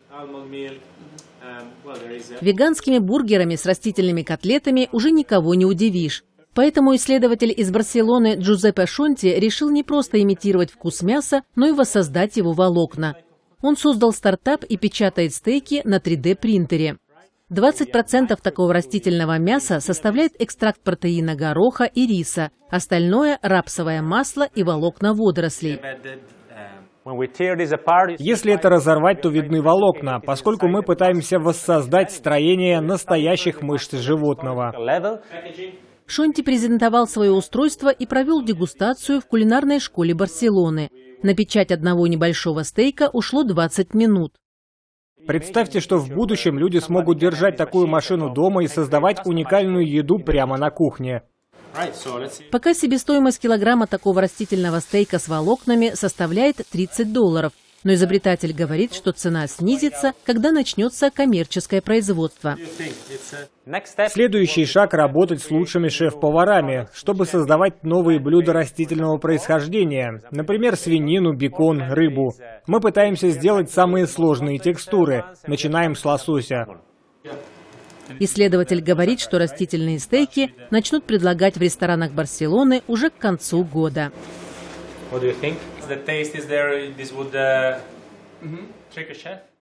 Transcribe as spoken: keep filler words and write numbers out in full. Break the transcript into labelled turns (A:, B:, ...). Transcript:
A: Веганскими бургерами с растительными котлетами уже никого не удивишь. Поэтому исследователь из Барселоны Джузеппе Шонти решил не просто имитировать вкус мяса, но и воссоздать его волокна. Он создал стартап и печатает стейки на три дэ принтере. двадцать процентов такого растительного мяса составляет экстракт протеина гороха и риса, остальное – рапсовое масло и волокна водорослей.
B: Если это разорвать, то видны волокна, поскольку мы пытаемся воссоздать строение настоящих мышц животного.
A: Шонти презентовал свое устройство и провел дегустацию в кулинарной школе Барселоны. На печать одного небольшого стейка ушло двадцать минут.
B: Представьте, что в будущем люди смогут держать такую машину дома и создавать уникальную еду прямо на кухне.
A: Пока себестоимость килограмма такого растительного стейка с волокнами составляет тридцать долларов. Но изобретатель говорит, что цена снизится, когда начнется коммерческое производство.
B: Следующий шаг – работать с лучшими шеф-поварами, чтобы создавать новые блюда растительного происхождения, например, свинину, бекон, рыбу. Мы пытаемся сделать самые сложные текстуры, начинаем с лосося.
A: Исследователь говорит, что растительные стейки начнут предлагать в ресторанах Барселоны уже к концу года.
C: What do you think? The taste is there. This would uh, mm-hmm. trick a chef.